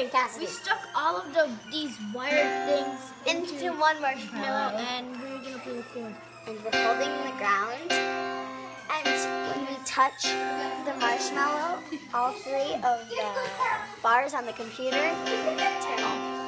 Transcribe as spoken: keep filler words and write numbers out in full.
Okay, Cassidy. we stuck all of the these wired things into, Into one marshmallow. and we're gonna play the chord. And we're holding the ground. And when we touch the marshmallow, all three of the bars on the computer turn on.